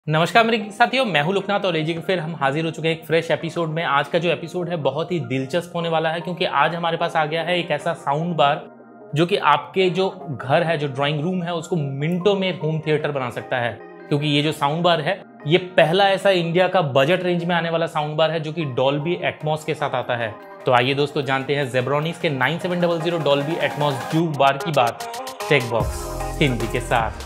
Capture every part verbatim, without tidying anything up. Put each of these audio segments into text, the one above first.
नमस्कार मेरे साथियों, मैं हूं लोकनाथ और जी फिर हम हाजिर हो चुके हैं एक फ्रेश एपिसोड में। आज का जो एपिसोड है बहुत ही दिलचस्प होने वाला है, क्योंकि आज हमारे पास आ गया है एक ऐसा साउंड बार जो कि आपके जो घर है, जो ड्राइंग रूम है, उसको मिनटों में होम थिएटर बना सकता है। क्योंकि ये जो साउंड बार है, ये पहला ऐसा इंडिया का बजट रेंज में आने वाला साउंड बार है जो कि डॉल्बी एटमॉस के साथ आता है। तो आइए दोस्तों, जानते हैं जेब्रॉनिक्स के nine seven double zero Dolby Atmos juke bar की बात चेक बॉक्स हिंदी के साथ।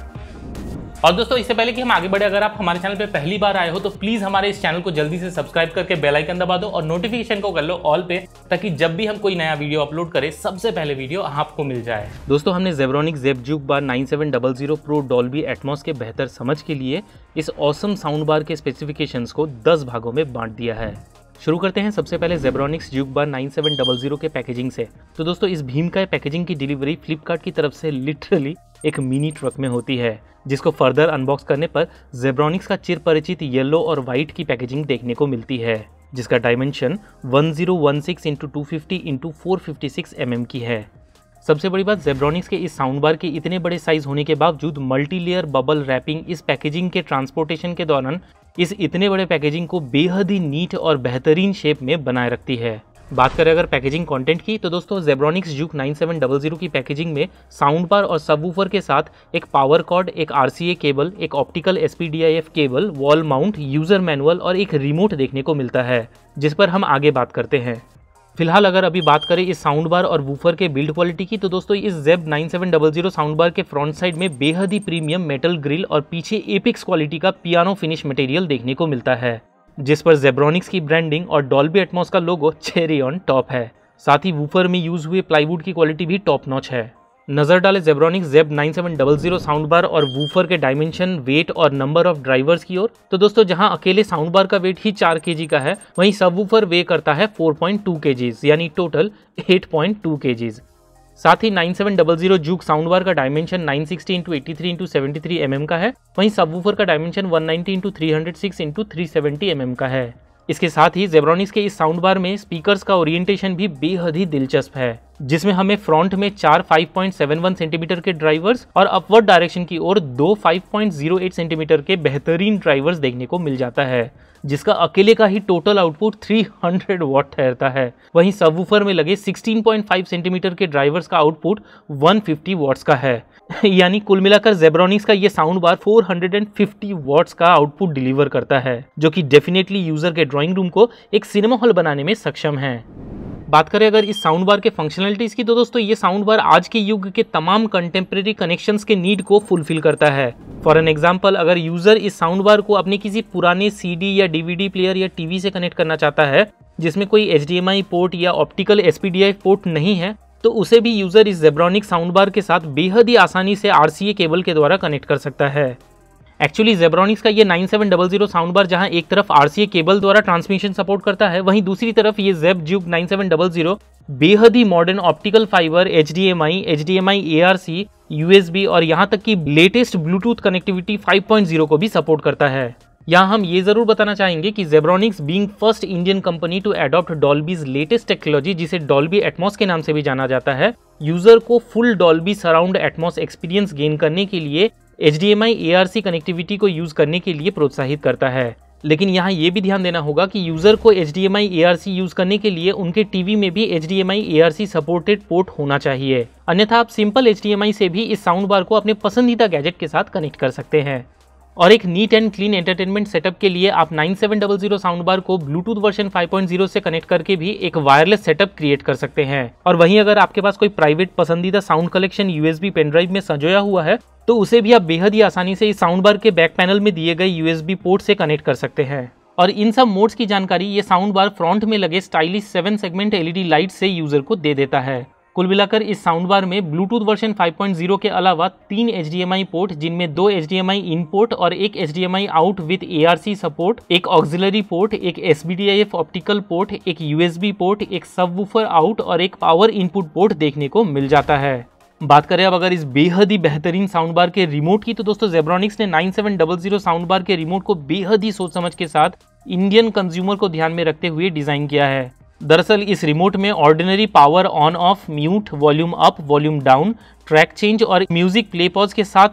और दोस्तों, इससे पहले कि हम आगे बढ़े, अगर आप हमारे चैनल पे पहली बार आए हो तो प्लीज हमारे इस चैनल को जल्दी से सब्सक्राइब करके बेल आइकन दबा दो और नोटिफिकेशन को कर लो ऑल पे, ताकि जब भी हम कोई नया वीडियो अपलोड करें सबसे पहले वीडियो आपको मिल जाए। दोस्तों, हमने Zebronics Zeb juke bar nine seven double zero pro Dolby Atmos के बेहतर समझ के लिए इस ऑसम साउंड बार के स्पेसिफिकेशंस को दस भागों में बांट दिया है। शुरू करते हैं सबसे पहले Zebronics juke bar nine seven double zero के पैकेजिंग से। तो दोस्तों, इस भीमकाय पैकेजिंग की डिलीवरी फ्लिपकार्ट की तरफ से लिटरली एक मिनी ट्रक में होती है, जिसको फर्दर अनबॉक्स करने पर जेब्रॉनिक्स का चिर परिचित येलो और व्हाइट की पैकेजिंग देखने को मिलती है, जिसका dimension one zero one six into two fifty into four fifty six M M की है। सबसे बड़ी बात, जेब्रॉनिक्स के इस साउंड बार के इतने बड़े साइज होने के बावजूद मल्टी लेयर बबल रैपिंग इस पैकेजिंग के ट्रांसपोर्टेशन के दौरान इस इतने बड़े पैकेजिंग को बेहद ही नीट और बेहतरीन शेप में बनाए रखती है। बात करें अगर पैकेजिंग कंटेंट की, तो दोस्तों Zebronics juke nine seven double zero की पैकेजिंग में साउंड बार और सबवूफर के साथ एक पावर कॉर्ड, एक आरसीए केबल, एक optical SPDIF cable, wall mount, user manual और एक रिमोट देखने को मिलता है, जिस पर हम आगे बात करते हैं। फिलहाल अगर अभी बात करें इस साउंड बार और वूफर के बिल्ड क्वालिटी की, तो दोस्तों इस Zeb nine seven double zero sound bar के फ्रंट साइड में बेहद ही प्रीमियम मेटल ग्रिल और पीछे एपिक्स क्वालिटी का पियानो फिनिश मटेरियल देखने को मिलता है, जिस पर जेब्रॉनिक्स की ब्रांडिंग और डॉल्बी एटमॉस का लोगो चेरी ऑन टॉप है। साथ ही वूफर में यूज हुए प्लाईवुड की क्वालिटी भी टॉप नॉच है। नजर डाले Zebronics Zeb nine seven double zero sound bar और वूफर के डायमेंशन, वेट और नंबर ऑफ ड्राइवर्स की ओर, तो दोस्तों जहां अकेले साउंड बार का वेट ही चार केजी का है, वहीं सबवूफर वे करता है फोर पॉइंट टू केजीज, यानी total eight point two kgs. साथ ही nine seven double zero juke sound bar का dimension nine sixty into eighty three into seventy three M M का है, वहीं सबवूफर का dimension one ninety into three hundred six into three seventy M M का है। इसके साथ ही जेब्रॉनिक्स के इस साउंड बार में स्पीकर्स का ओरिएंटेशन भी बेहद ही दिलचस्प है, जिसमें हमें फ्रंट में चार five point seven one centimetre के ड्राइवर्स और अपवर्ड डायरेक्शन की ओर दो five point zero eight centimetre के बेहतरीन ड्राइवर्स देखने को मिल जाता है, जिसका अकेले का ही total output three hundred watt ठहरता है। वहीं सबवूफर में लगे सिक्सटीन पॉइंट फाइव सेंटीमीटर के ड्राइवर्स का आउटपुट वन फिफ्टी वॉट्स का है। यानी कुल मिलाकर जेब्रॉनिक्स का ये sound bar four hundred fifty watts का आउटपुट डिलीवर करता है, जो कि डेफिनेटली यूजर के ड्राइंग रूम को एक सिनेमा हॉल बनाने में सक्षम है। बात करें अगर इस साउंड बार के फंक्शनलिटीज की, तो दोस्तों ये साउंड बार आज के युग के तमाम कंटेम्प्रेरी कनेक्शंस के नीड को फुलफिल करता है। फॉर एन एग्जांपल, अगर यूजर इस साउंड बार को अपने किसी पुराने सीडी या डीवीडी प्लेयर या टीवी से कनेक्ट करना चाहता है, जिसमें कोई एचडीएमआई पोर्ट या ऑप्टिकल एसपीडीआई पोर्ट नहीं है, तो उसे भी यूजर इस जेब्रॉनिक्स साउंड बार के साथ बेहद ही आसानी से आरसीए केबल के द्वारा कनेक्ट कर सकता है। एक्चुअली जेब्रॉनिक्स का ये nine seven double zero sound bar जहां एक तरफ आरसीए केबल द्वारा ट्रांसमिशन सपोर्ट करता है, वहीं दूसरी तरफ ये Zeb Juke nine seven double zero बेहद ही modern optical fibre, HDMI, HDMI ARC, USB और यहां तक कि latest Bluetooth connectivity five point zero को भी सपोर्ट करता है। यहाँ हम ये जरूर बताना चाहेंगे कि Zebronics being first Indian company to adopt Dolby's latest technology, जिसे डॉल्बी एटमॉस के नाम से भी जाना जाता है, यूजर को full Dolby surround Atmos experience gain करने के लिए एचडीएमआई एआरसी कनेक्टिविटी को यूज करने के लिए प्रोत्साहित करता है। लेकिन यहाँ ये भी ध्यान देना होगा कि यूजर को एचडीएमआई एआरसी यूज करने के लिए उनके टीवी में भी एचडीएमआई एआरसी सपोर्टेड पोर्ट होना चाहिए, अन्यथा आप सिंपल एचडीएमआई से भी इस साउंड बार को अपने पसंदीदा गैजेट के साथ कनेक्ट कर सकते हैं। और एक neat and clean entertainment setup के लिए आप nine seven double zero sound bar को Bluetooth version five point zero से कनेक्ट करके भी एक वायरलेस सेटअप क्रिएट कर सकते हैं। और वहीं अगर आपके पास कोई प्राइवेट पसंदीदा साउंड कलेक्शन यूएसबी पेनड्राइव में संजोया हुआ है, तो उसे भी आप बेहद ही आसानी से इस साउंड बार के बैक पैनल में दिए गए यूएसबी पोर्ट से कनेक्ट कर सकते हैं। और इन सब मोड्स की जानकारी ये साउंड बार फ्रंट में लगे stylish seven segment LED light से यूजर को दे देता है। कुल मिलाकर इस साउंड बार में Bluetooth version five point zero के अलावा तीन एचडीएमआई पोर्ट, जिनमें दो एचडीएमआई इन पोर्ट और एक HDMI out with ARC support, एक ऑक्सिलरी पोर्ट, एक एसबीडीआईएफ ऑप्टिकल पोर्ट, एक यूएसबी पोर्ट, एक सबवूफर आउट और एक पावर इनपुट पोर्ट देखने को मिल जाता है। बात करें अब अगर इस बेहद ही बेहतरीन साउंड बार के रिमोट की, तो दोस्तों जेब्रॉनिक्स ने nine seven double zero sound bar के रिमोट को बेहद ही सोच समझ के साथ इंडियन कंज्यूमर को ध्यान में रखते हुए डिजाइन किया है। दरअसल इस रिमोट में ordinary power on off, mute, volume up, volume down, track change और म्यूजिक प्ले पॉज के साथ ही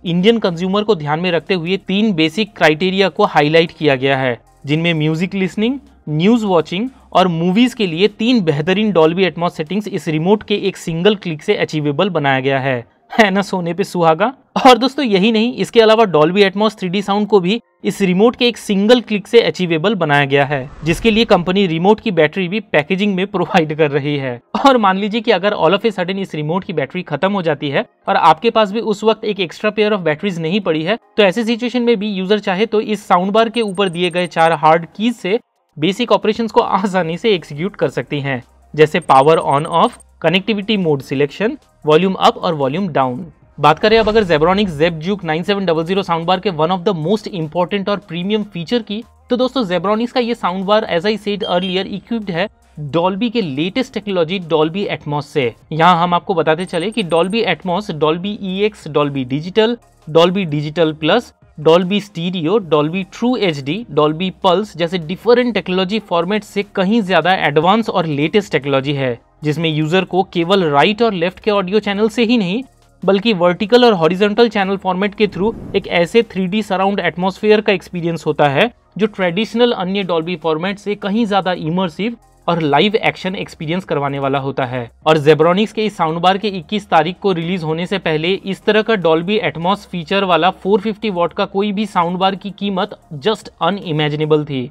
इंडियन कंज्यूमर को ध्यान में रखते हुए तीन बेसिक क्राइटेरिया को हाईलाइट किया गया है, जिनमें म्यूजिक लिसनिंग, न्यूज वॉचिंग और मूवीज के लिए तीन बेहतरीन डॉल्बी एटमॉस सेटिंग्स इस रिमोट के एक सिंगल क्लिक से अचीवेबल बनाया गया है है ना सोने पे सुहागा। और दोस्तों यही नहीं, इसके अलावा Dolby Atmos three D sound को भी इस रिमोट के एक सिंगल क्लिक से अचीवेबल बनाया गया है, जिसके लिए कंपनी रिमोट की बैटरी भी पैकेजिंग में प्रोवाइड कर रही है। और मान लीजिए कि अगर ऑल ऑफ ए सडन इस रिमोट की बैटरी खत्म हो जाती है और आपके पास भी उस वक्त एक एक्स्ट्रा पेयर ऑफ बैटरीज नहीं पड़ी है, तो ऐसे सिचुएशन में भी यूजर चाहे तो इस साउंड बार के ऊपर दिए गए चार हार्ड कीज से बेसिक ऑपरेशंस को आसानी से एग्जीक्यूट कर सकती हैं, जैसे power on off, connectivity mode selection, volume up और वॉल्यूम डाउन। बात करें अब अगर Zebronics Zeb Juke nine seven zero zero sound bar के one of the most important और प्रीमियम फीचर की, तो दोस्तों जेब्रॉनिक्स का ये sound bar as I said earlier equipped है डॉल्बी के लेटेस्ट टेक्नोलॉजी डॉल्बी एटमॉस से। यहाँ हम आपको बताते चले कि Dolby Atmos, Dolby E X, Dolby digital, Dolby digital plus, Dolby stereo, Dolby true HD, Dolby pulse जैसे डिफरेंट टेक्नोलॉजी फॉर्मेट से कहीं ज्यादा एडवांस और लेटेस्ट टेक्नोलॉजी है, जिसमें यूजर को केवल राइट और लेफ्ट के ऑडियो चैनल से ही नहीं बल्कि वर्टिकल और हॉरिजॉन्टल चैनल फॉर्मेट के थ्रू एक ऐसे थ्री डी सराउंड एटमॉस्फेयर का एक्सपीरियंस होता है जो ट्रेडिशनल अन्य डॉल्बी फॉर्मेट से कहीं ज्यादा इमर्सिव और लाइव एक्शन एक्सपीरियंस करवाने वाला होता है। और जेब्रॉनिक्स के इस साउंड बार के इक्कीस तारीख को रिलीज होने से पहले इस तरह का डॉल्बी एटमॉस फीचर वाला फोर फिफ्टी वॉट का कोई भी साउंड बार की कीमत जस्ट अनइमेजिनेबल थी।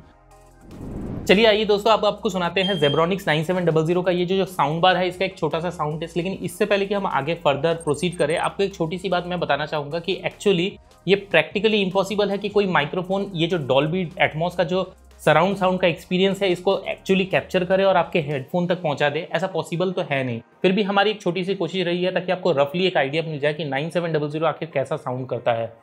चलिए आइए दोस्तों, अब आपको सुनाते हैं Zebronics nine seven zero zero का ये जो जो साउंड बार है, इसका एक छोटा सा साउंड टेस्ट। लेकिन इससे पहले कि हम आगे फर्दर प्रोसीड करें, आपको एक छोटी सी बात मैं बताना चाहूँगा कि एक्चुअली ये प्रैक्टिकली इम्पॉसिबल है कि कोई माइक्रोफोन ये जो डॉल्बी एटमॉस का जो सराउंड साउंड का एक्सपीरियंस है इसको एक्चुअली कैप्चर करे और आपके हेडफोन तक पहुंचा दे। ऐसा पॉसिबल तो है नहीं, फिर भी हमारी एक छोटी सी कोशिश रही है ताकि आपको रफली एक आइडिया मिल जाए कि नाइन सेवन ज़ीरो ज़ीरो आखिर कैसा साउंड करता है।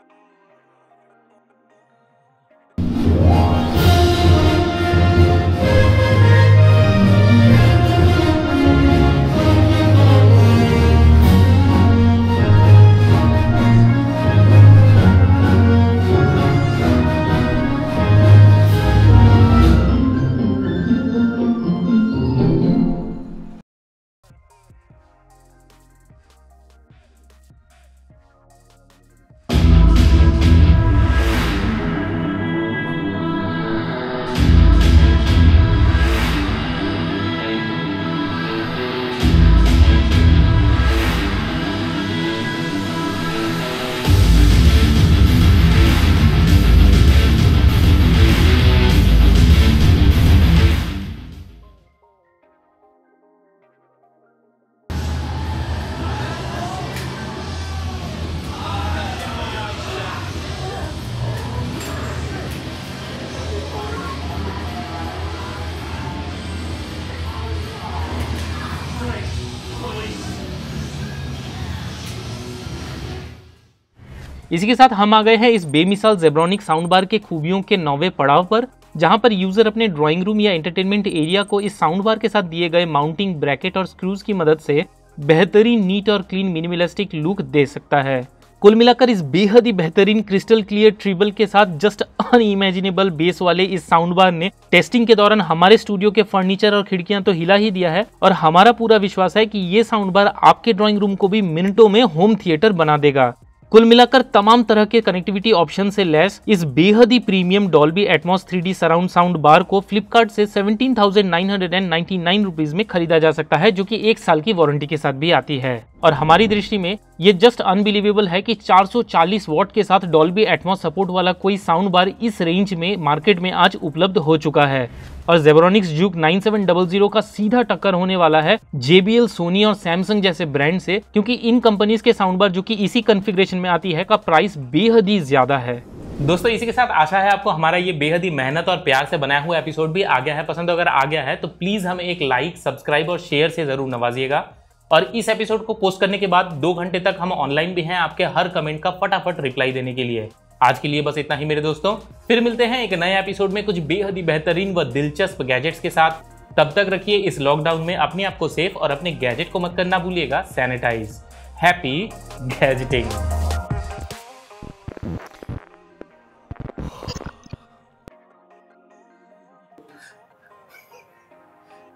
इसी के साथ हम आ गए हैं इस बेमिसाल जेब्रॉनिक साउंड बार के खूबियों के नौवे पड़ाव पर, जहां पर यूजर अपने ड्राइंग रूम या एंटरटेनमेंट एरिया को इस साउंड बार के साथ दिए गए माउंटिंग ब्रैकेट और स्क्रूज की मदद से बेहतरीन नीट और क्लीन मिनिमलिस्टिक लुक दे सकता है। कुल मिलाकर इस बेहद ही बेहतरीन क्रिस्टल क्लियर ट्रिबल के साथ जस्ट अनइमेजिनेबल बेस वाले इस साउंड बार ने टेस्टिंग के दौरान हमारे स्टूडियो के फर्नीचर और खिड़कियां तो हिला ही दिया है, और हमारा पूरा विश्वास है कि ये साउंड बार आपके ड्राइंग रूम को भी मिनटों में होम थिएटर बना देगा। कुल मिलाकर तमाम तरह के कनेक्टिविटी ऑप्शन से लैस इस बेहद ही premium Dolby Atmos three D surround sound bar को फ्लिपकार्ट से seventeen thousand nine hundred ninety nine rupees में खरीदा जा सकता है, जो कि एक साल की वारंटी के साथ भी आती है। और हमारी दृष्टि में ये जस्ट अनबिलीवेबल है कि चार सौ चालीस वॉट के साथ डॉल्बी एटमॉस सपोर्ट वाला कोई साउंड बार इस रेंज में मार्केट में आज उपलब्ध हो चुका है। और Zebronics Juke nine seven zero zero का सीधा टक्कर होने वाला है जे बी एल, सोनी और सैमसंग जैसे ब्रांड से, क्योंकि इन कंपनीज के साउंड बार जो कि इसी कॉन्फ़िगरेशन में आती है का प्राइस बेहद ही ज्यादा है। दोस्तों इसी के साथ आशा है आपको हमारा ये बेहद ही मेहनत और प्यार से बनाया हुआ एपिसोड भी आ गया है पसंद। अगर आ गया है तो प्लीज हमें एक लाइक, सब्सक्राइब और शेयर से जरूर नवाजिएगा। और इस एपिसोड को पोस्ट करने के बाद दो घंटे तक हम ऑनलाइन भी हैं आपके हर कमेंट का फटाफट रिप्लाई देने के लिए। आज के लिए बस इतना ही मेरे दोस्तों, फिर मिलते हैं एक नए एपिसोड में कुछ बेहद ही बेहतरीन व दिलचस्प गैजेट्स के साथ। तब तक रखिए इस लॉकडाउन में अपने आप को सेफ और अपने गैजेट को मत करना भूलिएगा सैनिटाइज। हैप्पी गैजेटिंग।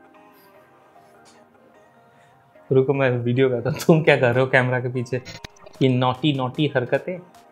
रुको मैं वीडियो करता हूँ, तुम क्या कर रहे हो कैमरा के पीछे। ये नोटी नोटी हरकतें।